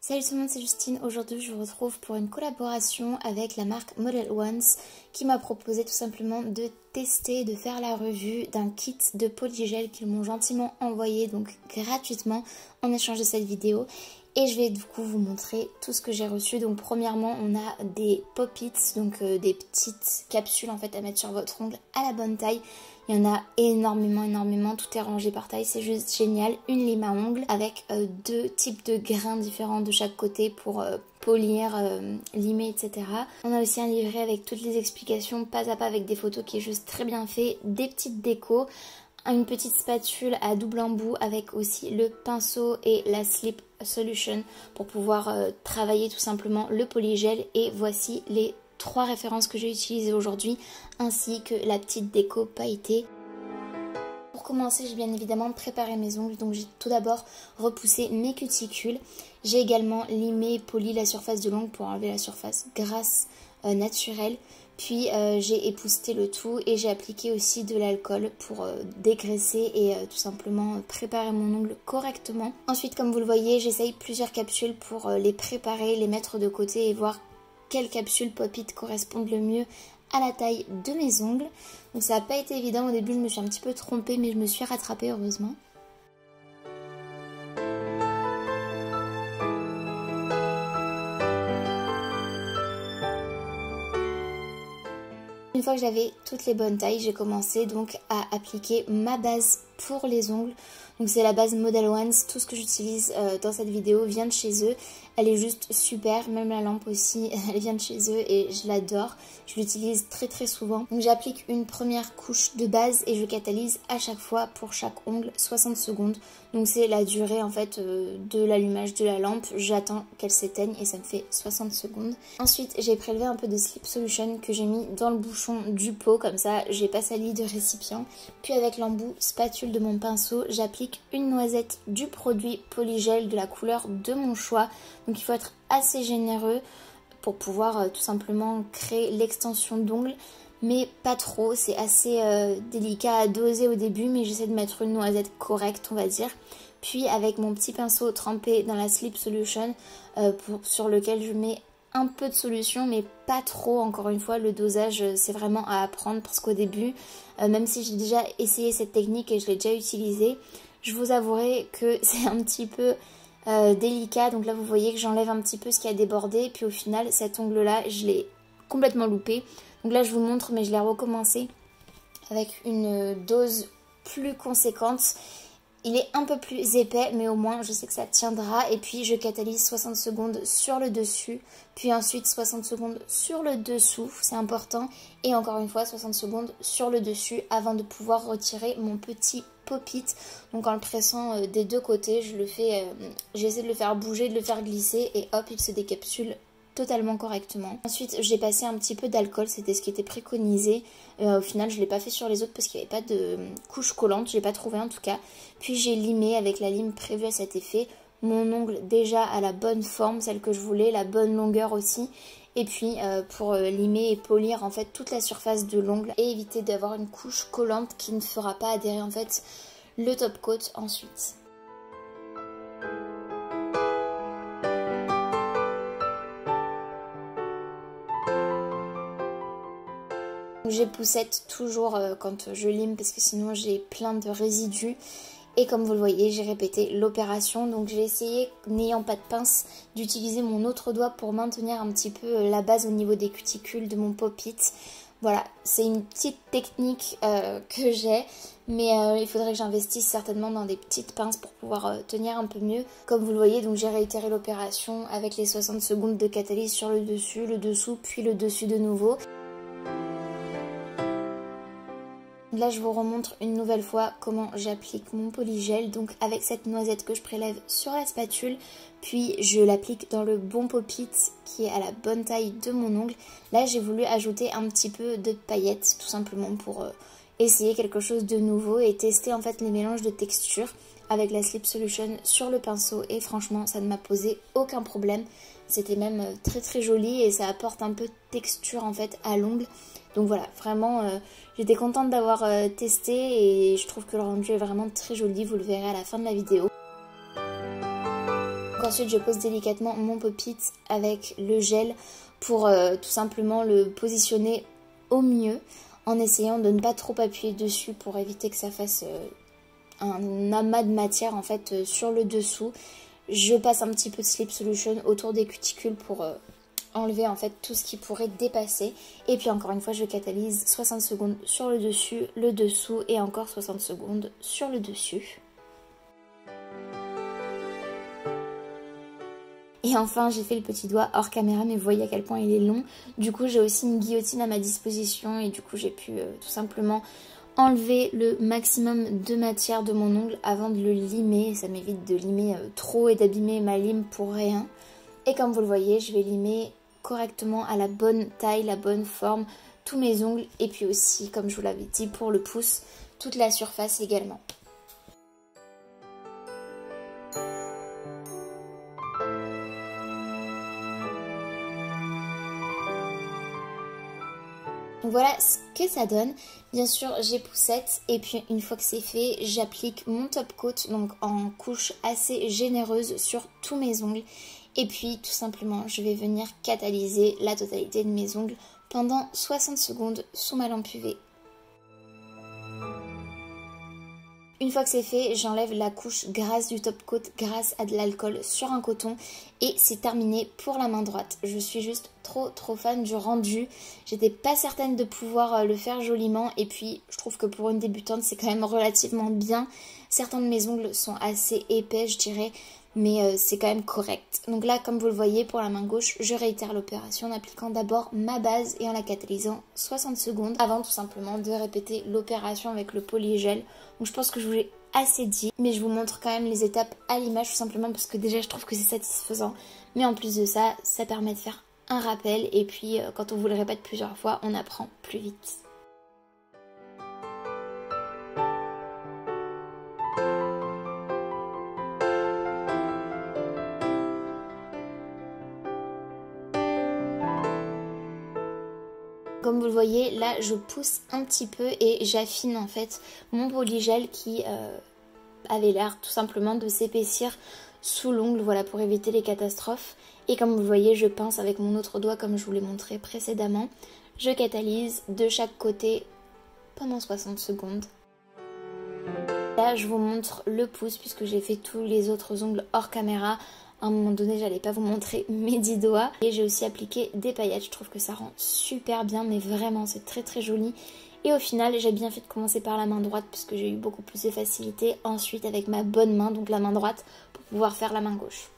Salut tout le monde, c'est Justine. Aujourd'hui je vous retrouve pour une collaboration avec la marque Model Ones qui m'a proposé tout simplement de tester, de faire la revue d'un kit de polygel qu'ils m'ont gentiment envoyé, donc gratuitement, en échange de cette vidéo. Et je vais du coup vous montrer tout ce que j'ai reçu. Donc premièrement on a des pop-its, donc des petites capsules en fait à mettre sur votre ongle à la bonne taille. Il y en a énormément, tout est rangé par taille, c'est juste génial. Une lime à ongles avec deux types de grains différents de chaque côté pour polir, limer, etc. On a aussi un livret avec toutes les explications pas à pas avec des photos qui est juste très bien fait, des petites décos, une petite spatule à double embout avec aussi le pinceau et la slip solution pour pouvoir travailler tout simplement le polygel. Et voici les 3 références que j'ai utilisées aujourd'hui, ainsi que la petite déco pailletée. Pour commencer, j'ai bien évidemment préparé mes ongles, donc j'ai tout d'abord repoussé mes cuticules. J'ai également limé et poli la surface de l'ongle pour enlever la surface grasse naturelle. Puis j'ai épousseté le tout et j'ai appliqué aussi de l'alcool pour dégraisser et tout simplement préparer mon ongle correctement. Ensuite, comme vous le voyez, j'essaye plusieurs capsules pour les préparer, les mettre de côté et voir quelles capsules pop-it correspondent le mieux à la taille de mes ongles. Donc ça n'a pas été évident au début, je me suis un petit peu trompée mais je me suis rattrapée heureusement. Une fois que j'avais toutes les bonnes tailles, j'ai commencé donc à appliquer ma base pour les ongles. Donc c'est la base Model Ones, tout ce que j'utilise dans cette vidéo vient de chez eux. Elle est juste super, même la lampe aussi, elle vient de chez eux et je l'adore. Je l'utilise très souvent. Donc j'applique une première couche de base et je catalyse à chaque fois pour chaque ongle 60 secondes. Donc c'est la durée en fait de l'allumage de la lampe. J'attends qu'elle s'éteigne et ça me fait 60 secondes. Ensuite j'ai prélevé un peu de slip solution que j'ai mis dans le bouchon du pot, comme ça j'ai pas sali de récipient. Puis avec l'embout spatule de mon pinceau, j'applique une noisette du produit polygel de la couleur de mon choix. Donc il faut être assez généreux pour pouvoir tout simplement créer l'extension d'ongles, mais pas trop, c'est assez délicat à doser au début, mais j'essaie de mettre une noisette correcte on va dire. Puis avec mon petit pinceau trempé dans la slip solution sur lequel je mets un peu de solution mais pas trop, encore une fois le dosage c'est vraiment à apprendre parce qu'au début même si j'ai déjà essayé cette technique et je l'ai déjà utilisée, je vous avouerai que c'est un petit peu délicat. Donc là vous voyez que j'enlève un petit peu ce qui a débordé, puis au final cet ongle là je l'ai complètement loupé. Donc là je vous montre mais je l'ai recommencé avec une dose plus conséquente. Il est un peu plus épais mais au moins je sais que ça tiendra. Et puis je catalyse 60 secondes sur le dessus, puis ensuite 60 secondes sur le dessous, c'est important, et encore une fois 60 secondes sur le dessus avant de pouvoir retirer mon petit pop-it. Donc en le pressant des deux côtés, j'essaie de le faire bouger, de le faire glisser et hop il se décapsule totalement correctement. Ensuite j'ai passé un petit peu d'alcool, c'était ce qui était préconisé. Au final je ne l'ai pas fait sur les autres parce qu'il n'y avait pas de couche collante, je l'ai pas trouvé en tout cas. Puis j'ai limé avec la lime prévue à cet effet mon ongle déjà à la bonne forme, celle que je voulais, la bonne longueur aussi. Et puis pour limer et polir en fait toute la surface de l'ongle et éviter d'avoir une couche collante qui ne fera pas adhérer en fait le top coat ensuite. J'époussette toujours quand je lime parce que sinon j'ai plein de résidus. Et comme vous le voyez, j'ai répété l'opération. Donc j'ai essayé, n'ayant pas de pince, d'utiliser mon autre doigt pour maintenir un petit peu la base au niveau des cuticules de mon pop-it. Voilà, c'est une petite technique que j'ai, mais il faudrait que j'investisse certainement dans des petites pinces pour pouvoir tenir un peu mieux. Comme vous le voyez, donc j'ai réitéré l'opération avec les 60 secondes de catalyse sur le dessus, le dessous, puis le dessus de nouveau. Là je vous remontre une nouvelle fois comment j'applique mon polygel, donc avec cette noisette que je prélève sur la spatule, puis je l'applique dans le bon pop-it qui est à la bonne taille de mon ongle. Là j'ai voulu ajouter un petit peu de paillettes tout simplement pour essayer quelque chose de nouveau et tester en fait les mélanges de textures avec la slip solution sur le pinceau, et franchement ça ne m'a posé aucun problème. C'était même très joli et ça apporte un peu de texture en fait à l'ongle. Donc voilà, vraiment j'étais contente d'avoir testé et je trouve que le rendu est vraiment très joli, vous le verrez à la fin de la vidéo. ensuite je pose délicatement mon pop-it avec le gel pour tout simplement le positionner au mieux en essayant de ne pas trop appuyer dessus pour éviter que ça fasse un amas de matière en fait sur le dessous. Je passe un petit peu de Sleep Solution autour des cuticules pour enlever en fait tout ce qui pourrait dépasser. Et puis encore une fois je catalyse 60 secondes sur le dessus, le dessous et encore 60 secondes sur le dessus. Et enfin j'ai fait le petit doigt hors caméra, mais vous voyez à quel point il est long. Du coup j'ai aussi une guillotine à ma disposition et du coup j'ai pu tout simplement enlever le maximum de matière de mon ongle avant de le limer. Ça m'évite de limer trop et d'abîmer ma lime pour rien. Et comme vous le voyez, je vais limer correctement à la bonne taille, la bonne forme, tous mes ongles. Et puis aussi, comme je vous l'avais dit, pour le pouce, toute la surface également. Donc voilà ce que ça donne. Bien sûr j'ai poussette et puis une fois que c'est fait j'applique mon top coat donc en couche assez généreuse sur tous mes ongles. Et puis tout simplement je vais venir catalyser la totalité de mes ongles pendant 60 secondes sous ma lampe UV. Une fois que c'est fait, j'enlève la couche grasse du top coat grâce à de l'alcool sur un coton et c'est terminé pour la main droite. Je suis juste trop fan du rendu. J'étais pas certaine de pouvoir le faire joliment et puis je trouve que pour une débutante c'est quand même relativement bien. Certains de mes ongles sont assez épais je dirais, mais c'est quand même correct. Donc là comme vous le voyez pour la main gauche, je réitère l'opération en appliquant d'abord ma base et en la catalysant 60 secondes avant tout simplement de répéter l'opération avec le polygel. Donc je pense que je vous l'ai assez dit, mais je vous montre quand même les étapes à l'image tout simplement parce que déjà je trouve que c'est satisfaisant. Mais en plus de ça, ça permet de faire un rappel et puis quand on vous le répète plusieurs fois, on apprend plus vite. Comme vous le voyez, là je pousse un petit peu et j'affine en fait mon polygel qui avait l'air tout simplement de s'épaissir sous l'ongle, voilà, pour éviter les catastrophes. Et comme vous le voyez, je pince avec mon autre doigt comme je vous l'ai montré précédemment. Je catalyse de chaque côté pendant 60 secondes. Là je vous montre le pouce puisque j'ai fait tous les autres ongles hors caméra. À un moment donné, j'allais pas vous montrer mes 10 doigts. Et j'ai aussi appliqué des paillettes. Je trouve que ça rend super bien, mais vraiment, c'est très joli. Et au final, j'ai bien fait de commencer par la main droite puisque j'ai eu beaucoup plus de facilité ensuite avec ma bonne main, donc la main droite, pour pouvoir faire la main gauche.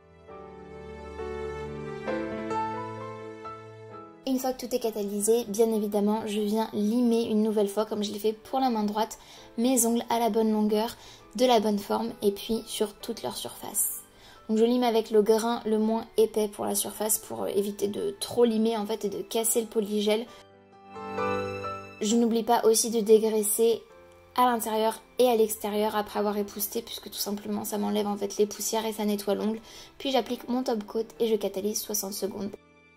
Une fois que tout est catalysé, bien évidemment, je viens limer une nouvelle fois, comme je l'ai fait pour la main droite, mes ongles à la bonne longueur, de la bonne forme et puis sur toute leur surface. Donc je lime avec le grain le moins épais pour la surface pour éviter de trop limer en fait et de casser le polygel. Je n'oublie pas aussi de dégraisser à l'intérieur et à l'extérieur après avoir épousseté puisque tout simplement ça m'enlève en fait les poussières et ça nettoie l'ongle. Puis j'applique mon top coat et je catalyse 60 secondes.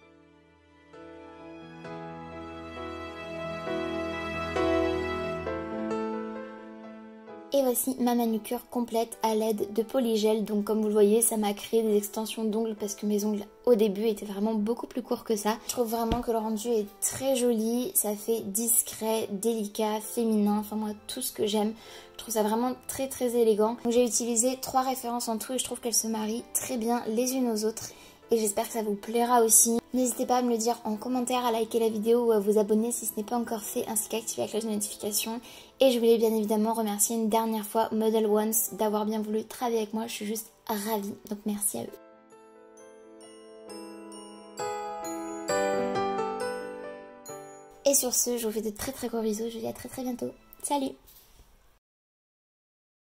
Et voici ma manucure complète à l'aide de polygel. Donc comme vous le voyez, ça m'a créé des extensions d'ongles parce que mes ongles au début étaient vraiment beaucoup plus courts que ça. Je trouve vraiment que le rendu est très joli, ça fait discret, délicat, féminin, enfin moi tout ce que j'aime. Je trouve ça vraiment très élégant. Donc j'ai utilisé 3 références en tout et je trouve qu'elles se marient très bien les unes aux autres. Et j'espère que ça vous plaira aussi. N'hésitez pas à me le dire en commentaire, à liker la vidéo ou à vous abonner si ce n'est pas encore fait, ainsi qu'à activer la cloche de notification. Et je voulais bien évidemment remercier une dernière fois Model Ones d'avoir bien voulu travailler avec moi. Je suis juste ravie, donc merci à eux. Et sur ce, je vous fais de très gros bisous. Je vous dis à très bientôt. Salut!